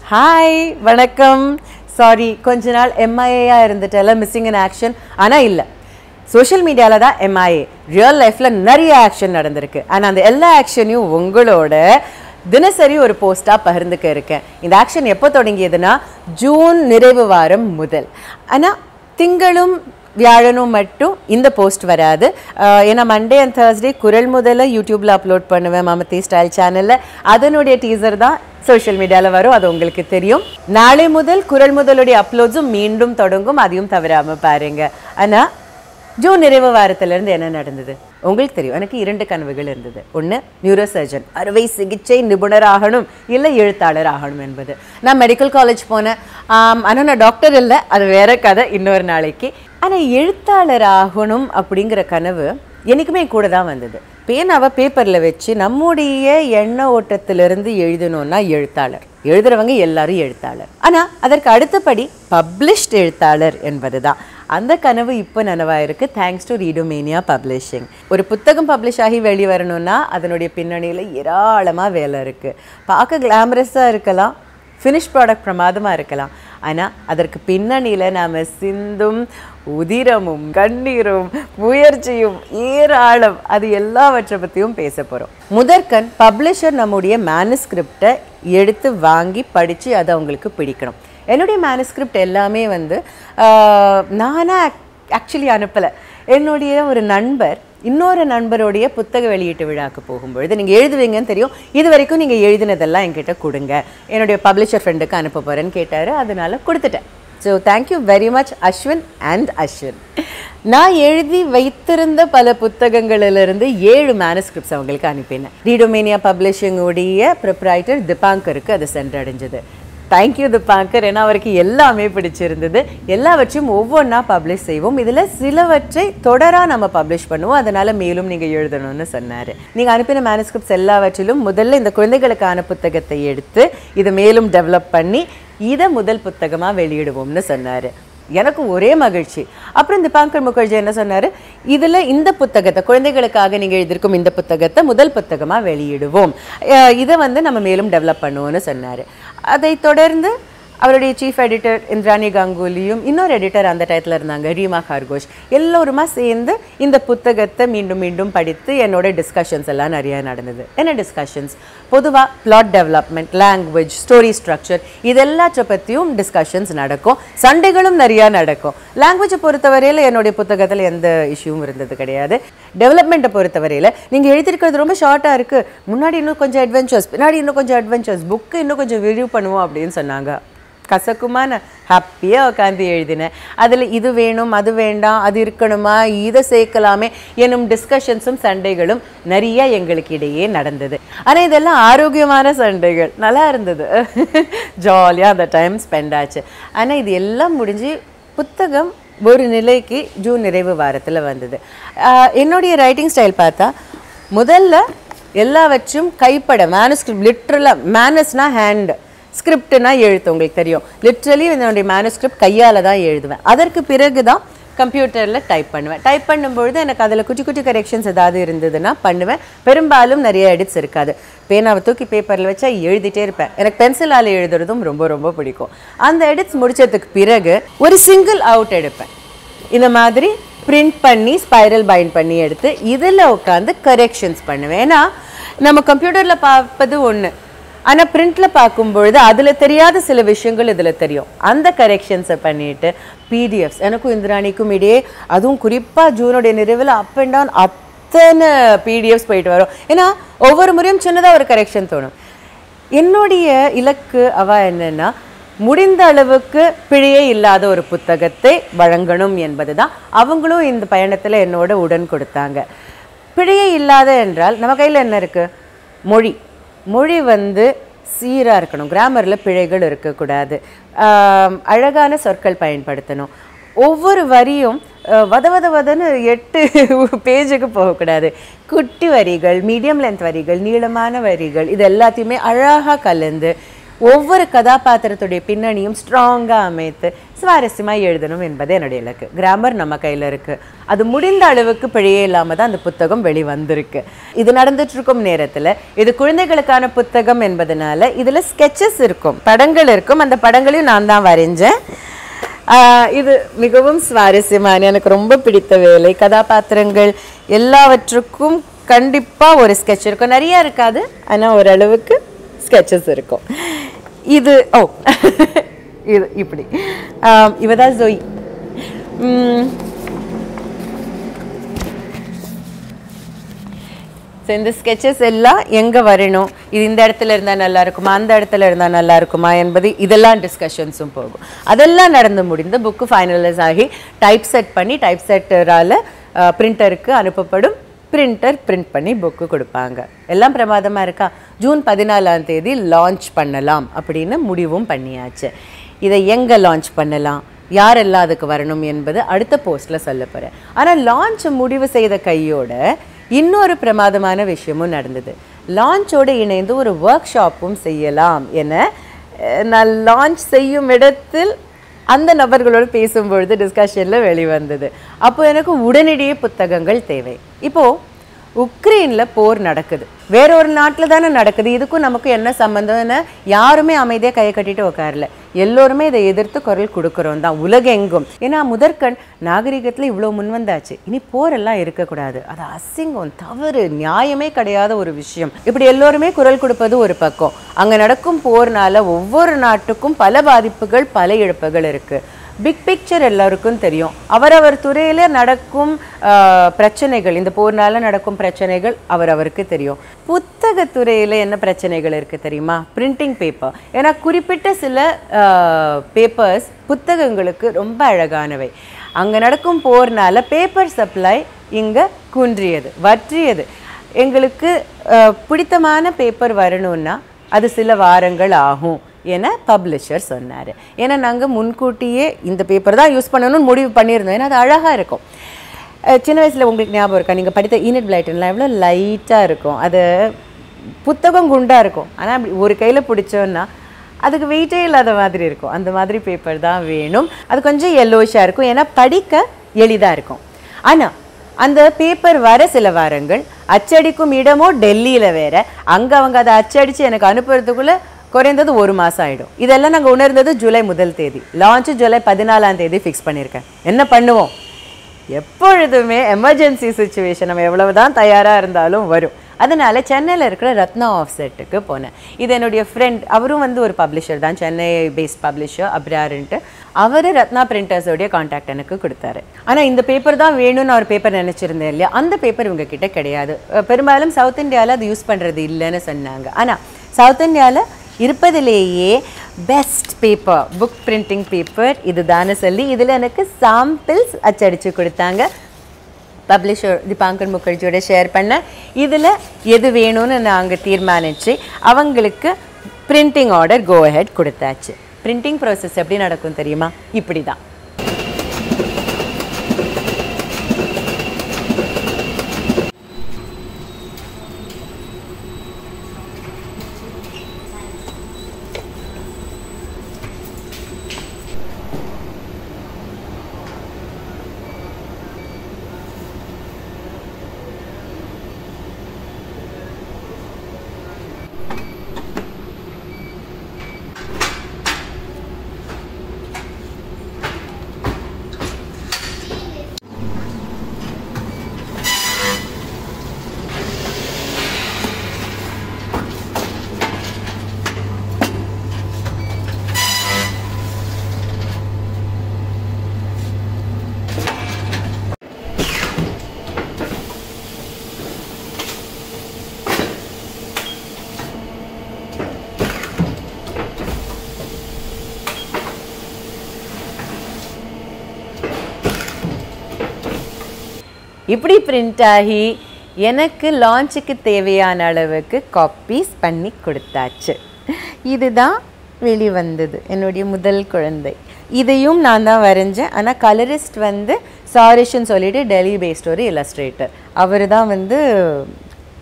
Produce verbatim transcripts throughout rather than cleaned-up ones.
Hi வணக்கம். Sorry, கொஞ்ச நாள் எம்ஐஏயாக இருந்துட்டல, மிஸ்ஸிங் இன் ஆக்ஷன். ஆனால் இல்லை, சோஷியல் மீடியாவில் தான் எம்ஐஏ. ரியல் லைஃப்பில் நிறைய ஆக்ஷன் நடந்திருக்கு. ஆனால் அந்த எல்லா ஆக்ஷனையும் உங்களோட தினசரி ஒரு போஸ்ட்டாக பகிர்ந்துக்க இருக்கேன். இந்த ஆக்ஷன் எப்போ தொடங்கியதுன்னா ஜூன் நிறைவு வாரம் முதல். ஆனால் திங்களும் வியாழனும் மட்டும் இந்த போஸ்ட் வராது. ஏன்னா மண்டே அண்ட் தேர்ஸ்டே குரல் முதல்ல யூடியூப்பில் அப்லோட் பண்ணுவேன், மமதி ஸ்டைல் சேனலில். அதனுடைய டீசர் தான் சோஷியல் மீடியாவில் வரும், அது உங்களுக்கு தெரியும். நாளை முதல் குரல் முதலுடைய அப்லோட்ஸும் மீண்டும் தொடங்கும், அதையும் தவறாமல் பாருங்க. ஆனால் ஜூன் நிறைவு வாரத்திலிருந்து என்ன நடந்தது உங்களுக்கு தெரியும். எனக்கு இரண்டு கனவுகள் இருந்தது. ஒன்று, நியூரோ சர்ஜன், அறுவை சிகிச்சை நிபுணர் ஆகணும், இல்லை எழுத்தாளர் ஆகணும் என்பது. நான் மெடிக்கல் காலேஜ் போனேன். ஆனால் நான் டாக்டர் இல்லை, அது வேற கதை, இன்னொரு நாளைக்கு. ஆனால் எழுத்தாளர் ஆகணும் அப்படிங்கிற கனவு என்றைக்குமே கூட தான் வந்தது. பேனாவை பேப்பரில் வச்சு நம்முடைய எண்ண ஓட்டத்திலிருந்து எழுதணும்னா எழுத்தாளர். எழுதுறவங்க எல்லாரும் எழுத்தாளர். ஆனால் அதற்கு அடுத்தபடி பப்ளிஷ்ட் எழுத்தாளர் என்பது தான். அந்த கனவு இப்போ நனவாயிருக்கு, தேங்க்ஸ் டு ரீடோமேனியா பப்ளிஷிங். ஒரு புத்தகம் பப்ளிஷ் ஆகி வெளியே வரணும்னா அதனுடைய பின்னணியில் ஏராளமாக வேலை இருக்குது. பார்க்க கிளாமரஸாக இருக்கலாம், ஃபினிஷ் ப்ராடக்ட் பிரமாதமாக இருக்கலாம். ஆனால் அதற்கு பின்னணியில் நாம் சிந்தும் உதிரமும் கண்ணீரும் முயற்சியும் ஏராளம், அது எல்லாவற்றை பற்றியும் பேச போகிறோம். முதற்கண் பப்ளிஷர் நம்முடைய மேனுஸ்கிரிப்டை எடுத்து வாங்கி படித்து அது அவங்களுக்கு பிடிக்கணும். என்னுடைய மேனுஸ்கிரிப்ட் எல்லாமே வந்து நானாக ஆக்சுவலி அனுப்பலை. என்னுடைய ஒரு நண்பர் இன்னொரு நண்பருடைய புத்தக வெளியீட்டு விழாக்கு போகும்பொழுது, நீங்கள் எழுதுவீங்கன்னு தெரியும், இது வரைக்கும் நீங்கள் எழுதினதெல்லாம் என்கிட்ட கொடுங்க, என்னுடைய பப்ளிஷர் ஃப்ரெண்டுக்கு அனுப்ப போகிறேன்னு கேட்டார். அதனால கொடுத்துட்டேன். So thank you very much Ashwin and Ashwin. நான் எழுதி வைத்திருந்த பல புத்தகங்களிலிருந்து ஏழு மேனுஸ்கிரிப்ட்ஸ் அவங்களுக்கு அனுப்பினேன். ரீடோமேனியா பப்ளிஷிங் உடைய ப்ரொப்ரைட்டர் திபாங்கருக்கு அது சென்றடைஞ்சது. தேங்க்யூ திபாங்கர், ஏன்னா அவருக்கு எல்லாமே பிடிச்சிருந்தது. எல்லாவற்றையும் ஒவ்வொன்றா பப்ளிஷ் செய்வோம், இதில் சிலவற்றை தொடராக நம்ம பப்ளிஷ் பண்ணுவோம், அதனால் மேலும் நீங்கள் எழுதணும்னு சொன்னார். நீங்கள் அனுப்பின மேனுஸ்கிரிப்ட்ஸ் எல்லாவற்றிலும் முதல்ல இந்த குழந்தைகளுக்கான புத்தகத்தை எடுத்து இதை மேலும் டெவலப் பண்ணி இதை முதல் புத்தகமாக வெளியிடுவோம்னு சொன்னார். எனக்கு ஒரே மகிழ்ச்சி. அப்புறம் திபாங்கர் முகர்ஜி என்ன சொன்னார், இதில் இந்த புத்தகத்தை, குழந்தைகளுக்காக நீங்கள் எழுதியிருக்கும் இந்த புத்தகத்தை முதல் புத்தகமாக வெளியிடுவோம், இதை வந்து நம்ம மேலும் டெவலப் பண்ணுவோம்னு சொன்னார். அதை தொடர்ந்து அவருடைய சீஃப் எடிட்டர் இந்திராணி கங்குலியும் இன்னொரு எடிட்டர் அந்த டயத்தில் இருந்தாங்க, ரீமா கார்கோஷ், எல்லோருமா சேர்ந்து இந்த புத்தகத்தை மீண்டும் மீண்டும் படித்து என்னோட டிஸ்கஷன்ஸ் எல்லாம் நிறையா நடந்தது. என்ன டிஸ்கஷன்ஸ்? பொதுவாக plot development, language, story structure, இதெல்லாற்றை பற்றியும் டிஸ்கஷன்ஸ் நடக்கும். சண்டைகளும் நிறையா நடக்கும். லாங்குவேஜை பொறுத்தவரையில் என்னுடைய புத்தகத்தில் எந்த இஷ்யூவும் இருந்தது கிடையாது. டெவலப்மெண்ட்டை பொறுத்தவரையில் நீங்கள் எழுதியிருக்கிறது ரொம்ப ஷார்ட்டாக இருக்குது, முன்னாடி இன்னும் கொஞ்சம் அட்வென்ச்சர்ஸ், பின்னாடி இன்னும் கொஞ்சம் அட்வென்ச்சர்ஸ், புக்கு இன்னும் கொஞ்சம் ரிவ்யூ பண்ணுவோம் அப்படின்னு சொன்னாங்க. கசக்குமான ஹாப்பியாக உட்காந்து எழுதினேன். அதில் இது வேணும், அது வேண்டாம், அது இருக்கணுமா, இதை சேர்க்கலாமே எனும் டிஸ்கஷன்ஸும் சண்டைகளும் நிறைய எங்களுக்கு இடையே நடந்தது. ஆனால் இதெல்லாம் ஆரோக்கியமான சண்டைகள், நல்லா இருந்தது, ஜாலியாக அந்த டைம் ஸ்பெண்ட் ஆச்சு. ஆனால் இது எல்லாம் முடிஞ்சு புத்தகம் ஒரு நிலைக்கு ஜூன் நிறைவு வாரத்தில் வந்தது. என்னுடைய ரைட்டிங் ஸ்டைல் பார்த்தா முதல்ல எல்லாவற்றும் கைப்பட, மேனுஸ்கிரிப்ட் லிட்ரலாக, மேனஸ்னால் ஹேண்டு, ஸ்கிரிப்டுனா எழுத்து, உங்களுக்கு தெரியும். லிட்ரலி என்னுடைய மேனுஸ்கிரிப்ட் கையால் தான் எழுதுவேன். அதற்கு பிறகு தான் கம்ப்யூட்டரில் டைப் பண்ணுவேன். டைப் பண்ணும்பொழுது எனக்கு அதில் குட்டி குட்டி கரெக்ஷன்ஸ் ஏதாவது இருந்ததுன்னா பண்ணுவேன். பெரும்பாலும் நிறைய எடிட்ஸ் இருக்காது. பேனாவை தூக்கி பேப்பரில் வச்சா எழுதிட்டே இருப்பேன். எனக்கு பென்சிலால் எழுதுறதும் ரொம்ப ரொம்ப பிடிக்கும். அந்த எடிட்ஸ் முடிச்சதுக்கு பிறகு ஒரு சிங்கிள் அவுட் எடுப்பேன். இந்த மாதிரி பிரிண்ட் பண்ணி ஸ்பைரல் பைண்ட் பண்ணி எடுத்து இதில் உட்காந்து கரெக்ஷன்ஸ் பண்ணுவேன். ஏன்னா நம்ம கம்ப்யூட்டரில் பார்ப்பது ஒன்று, ஆனால் பிரிண்டில் பார்க்கும்பொழுது அதில் தெரியாத சில விஷயங்கள் இதில் தெரியும். அந்த கரெக்ஷன்ஸை பண்ணிவிட்டு பிடிஎஃப்ஸ், எனக்கும் இந்திராணிக்கும் இடையே, அதுவும் குறிப்பாக ஜூனுடைய நிறைவில் அப் அண்ட் டவுன் அத்தனை பிடிஎஃப்ஸ் போயிட்டு வரும். ஏன்னா ஒவ்வொரு முறையும் சின்னதாக ஒரு கரெக்ஷன் தோணும். என்னுடைய இலக்கு அவ என்னென்னா, முடிந்த அளவுக்கு பிழையே இல்லாத ஒரு புத்தகத்தை வழங்கணும் என்பது தான். அவங்களும் இந்த பயணத்தில் என்னோட உடன் கொடுத்தாங்க. பிழையே இல்லாத என்றால் நம்ம கையில் என்ன இருக்குது? மொழி. மொழி வந்து சீராக இருக்கணும், கிராமரில் பிழைகள் இருக்கக்கூடாது, அழகான சொற்கள் பயன்படுத்தணும். ஒவ்வொரு வரியும் வத வத வதன்னு எட்டு பேஜுக்கு போகக்கூடாது. குட்டி வரிகள், மீடியம் லென்த் வரிகள், நீளமான வரிகள், இது எல்லாத்தையுமே அழகாக கலந்து ஒவ்வொரு கதாபாத்திரத்துடைய பின்னணியும் ஸ்ட்ராங்காக அமைத்து சுவாரஸ்யமாக எழுதணும் என்பது என்னுடைய இலக்கு. கிராமர் நம்ம கையில் இருக்குது. அது முடிந்த அளவுக்கு பிழையே இல்லாமல் தான் அந்த புத்தகம் வெளிவந்திருக்கு. இது நடந்துட்டுருக்கும் நேரத்தில் இது குழந்தைகளுக்கான புத்தகம் என்பதனால இதில் ஸ்கெச்சஸ் இருக்கும், படங்கள் இருக்கும். அந்த படங்களையும் நான் தான் வரைஞ்சேன். இது மிகவும் சுவாரஸ்யமான எனக்கு ரொம்ப பிடித்த வேலை. கதாபாத்திரங்கள் எல்லாவற்றுக்கும் கண்டிப்பாக ஒரு ஸ்கெட்ச் இருக்கும். நிறையா இருக்காது, ஆனால் ஓரளவுக்கு ஸ்கெச்சஸ் இருக்கும். இது ஓ இது இப்படி இவ தான் ஜோய். ஸோ இந்த ஸ்கெச்சஸ் எல்லாம் எங்கே வரணும், இது இந்த இடத்துல இருந்தால் நல்லா இருக்குமா, அந்த இடத்துல இருந்தால் நல்லா இருக்குமா என்பது இதெல்லாம் டிஸ்கஷன்ஸும் போகும். அதெல்லாம் நடந்து முடிந்து புக்கு ஃபைனலைஸ் ஆகி டைப் செட் பண்ணி டைப் செட்டரால் பிரிண்டருக்கு அனுப்பப்படும். பிரிண்டர் பிரிண்ட் பண்ணி புக்கு கொடுப்பாங்க. எல்லாம் பிரமாதமாக இருக்கா. ஜூன் பதினாலாம் தேதி லான்ச் பண்ணலாம் அப்படின்னு முடிவும் பண்ணியாச்சு. இதை எங்கே லான்ச் பண்ணலாம், யாரெல்லாம் அதுக்கு வரணும் என்பது அடுத்த போஸ்ட்டில் சொல்ல போகிறேன். ஆனால் லான்ச் முடிவு செய்த கையோட இன்னொரு பிரமாதமான விஷயமும் நடந்தது. லான்ச்சோடு இணைந்து ஒரு ஒர்க் ஷாப்பும் செய்யலாம் என நான் லான்ச் செய்யும் இடத்தில் அந்த நபர்களோடு பேசும்பொழுது டிஸ்கஷனில் வெளிவந்தது. அப்போ எனக்கு உடனடியே புத்தகங்கள் தேவை. இப்போது உக்ரைனில் போர் நடக்குது, வேற ஒரு நாட்டில் தானே நடக்குது, இதுக்கும் நமக்கு என்ன சம்மந்தம்னு யாருமே அமைதியாக கையை கட்டிட்டு உட்காரல. எல்லோருமே இதை எதிர்த்து குரல் கொடுக்குறோம் தான் உலகெங்கும். ஏன்னா முதற்கண் நாகரிகத்தில் இவ்வளோ முன் வந்தாச்சு, இனி போரெல்லாம் இருக்கக்கூடாது, அது அசிங்கம், தவறு, நியாயமே கிடையாத ஒரு விஷயம். இப்படி எல்லோருமே குரல் கொடுப்பது ஒரு பக்கம். அங்கே நடக்கும் போர்னால ஒவ்வொரு நாட்டுக்கும் பல பாதிப்புகள், பல இழப்புகள் இருக்குது. பிக் பிக்சர் எல்லாருக்கும் தெரியும். அவரவர் துறையில் நடக்கும் பிரச்சனைகள், இந்த போர்னால நடக்கும் பிரச்சனைகள் அவரவருக்கு தெரியும். புத்தக துறையில் என்ன பிரச்சனைகள் இருக்குது தெரியுமா? Printing paper. ஏன்னா குறிப்பிட்ட சில பேப்பர்ஸ் புத்தகங்களுக்கு ரொம்ப அழகானவை. அங்கே நடக்கும் போர்னால பேப்பர் சப்ளை இங்கே குன்றியது, வற்றியது. எங்களுக்கு பிடித்தமான பேப்பர் வரணும்னா அது சில வாரங்கள் ஆகும் என பப்ளிஷர் சொன்னார். ஏன்னா நாங்கள் முன்கூட்டியே இந்த பேப்பர் தான் யூஸ் பண்ணணும்னு முடிவு பண்ணியிருந்தோம். ஏன்னா அது அழகாக இருக்கும். சின்ன வயசில் உங்களுக்கு ஞாபகம் இருக்கா, நீங்கள் படித்த ஈனட் பிளைட்டன்லாம் எவ்வளோ லைட்டாக இருக்கும், அது புத்தகம் குண்டாக இருக்கும், ஆனால் அப்படி ஒரு கையில் பிடிச்சோன்னா அதுக்கு வெயிட்டே இல்லாத மாதிரி இருக்கும். அந்த மாதிரி பேப்பர் தான் வேணும். அது கொஞ்சம் எல்லோஷாக இருக்கும், ஏன்னா படிக்க எளிதாக இருக்கும். ஆனால் அந்த பேப்பர் வர சில வாரங்கள், அச்சடிக்கும் இடமோ டெல்லியில் வேறு, அங்கே அவங்க அதை அச்சடித்து எனக்கு அனுப்புறதுக்குள்ளே குறைந்தது ஒரு மாதம் ஆகிடும். இதெல்லாம் நாங்கள் உணர்ந்தது ஜூலை முதல் தேதி. லான்ச்சு ஜூலை பதினாலாம் தேதி ஃபிக்ஸ் பண்ணியிருக்கேன். என்ன பண்ணுவோம், எப்பொழுதுமே எமர்ஜென்சி சுச்சுவேஷன் நம்ம எவ்வளவு தான் தயாராக இருந்தாலும் வரும். அதனால் சென்னையில் இருக்கிற ரத்னா ஆஃப்செட்டுக்கு போனேன். இது என்னுடைய ஃப்ரெண்ட், அவரும் வந்து ஒரு பப்ளிஷர் தான், சென்னை பேஸ்ட் பப்ளிஷர் அப்ராருன்ட்டு. அவர் ரத்னா பிரிண்டர்ஸோடைய கான்டாக்ட் எனக்கு கொடுத்தாரு. ஆனால் இந்த பேப்பர் தான் வேணும்னு அவர் பேப்பர் நினச்சிருந்தேன் இல்லையா, அந்த பேப்பர் இவங்க கிட்ட கிடையாது. பெரும்பாலும் சவுத் இந்தியாவில் அது யூஸ் பண்ணுறது இல்லைன்னு சொன்னாங்க. ஆனால் சவுத் இந்தியாவில் இருப்பதிலேயே best paper, book printing paper இது தானே சொல்லி இதில் எனக்கு சாம்பிள்ஸ் அச்சடித்து கொடுத்தாங்க. பப்ளிஷர் தீபாங்கர் முகர்ஜியோட ஷேர் பண்ண. இதில் எது வேணும்னு நாங்கள் தீர்மானித்து அவங்களுக்கு பிரிண்டிங் ஆர்டர் கோ அஹெட் கொடுத்தாச்சு. பிரிண்டிங் ப்ராசஸ் எப்படி நடக்கும் தெரியுமா? இப்படி தான். இப்படி பிரிண்ட் ஆகி எனக்கு லான்ச்சுக்கு தேவையான அளவுக்கு காப்பீஸ் பண்ணி கொடுத்தாச்சு. இதுதான் வெளிவந்தது என்னுடைய முதல் குழந்தை. இதையும் நான் தான் வரைஞ்சேன். ஆனால் கலரிஸ்ட் வந்து சாரிஷ்ன்னு சொல்லிட்டு டெல்லி பேஸ்ட் ஒரு இல்லஸ்ட்ரேட்டர், அவர் தான் வந்து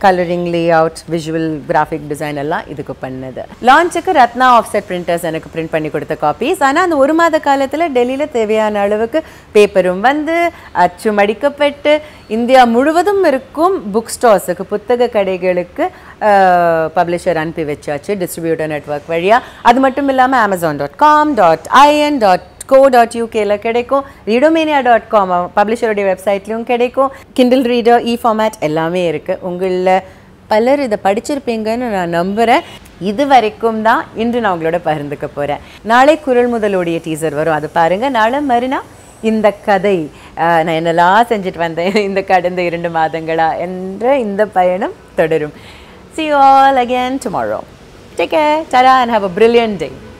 colouring layout visual graphic design எல்லாம் இதுக்கு பண்ணது. லான்ச்சுக்கு ரத்னா ஆஃப்செட் பிரிண்டர்ஸ் எனக்கு பிரிண்ட் பண்ணி கொடுத்த காப்பீஸ். ஆனால் அந்த ஒரு மாத காலத்தில் டெல்லியில் தேவையான அளவுக்கு பேப்பரும் வந்து அச்சு மடிக்கப்பட்டு இந்தியா முழுவதும் இருக்கும் புக் ஸ்டால்ஸுக்கு புத்தக கடைகளுக்கு பப்ளிஷர் அனுப்பி வச்சாச்சு டிஸ்ட்ரிபியூட்டர் நெட்வொர்க் வழியாக. அது மட்டும் இல்லாமல் Amazon dot com dot IN dot co dot யூகேல கிடைக்கும். ரீடோமேனியா டாட் காம் பப்ளிஷருடைய வெப்சைட்லையும் கிடைக்கும். கிண்டில் ரீடர் இ ஃபார்மேட் எல்லாமே இருக்குது. உங்களில் பலர் இதை படிச்சிருப்பீங்கன்னு நான் நம்புகிறேன். இது வரைக்கும் தான் இன்று நான் உங்களோட பகிர்ந்துக்க போகிறேன். நாளை குரல் முதலோடைய டீசர் வரும், அது பாருங்கள். நாளை மறுநா இந்த கதை நான் என்னெல்லாம் செஞ்சுட்டு வந்தேன் இந்த கடந்த இரண்டு மாதங்களா என்ற இந்த பயணம் தொடரும். See you all again tomorrow. Take care, ta-da, and have a brilliant day.